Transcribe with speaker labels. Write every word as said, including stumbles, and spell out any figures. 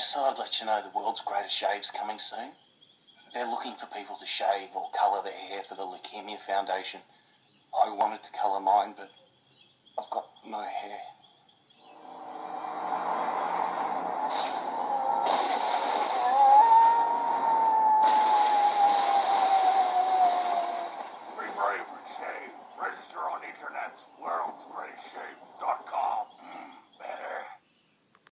Speaker 1: Just thought I'd let you know the world's greatest shave's coming soon. They're looking for people to shave or colour their hair for the Leukemia Foundation. I wanted to colour mine, but I've got no hair.
Speaker 2: Be brave and shave. Register on the internet. We're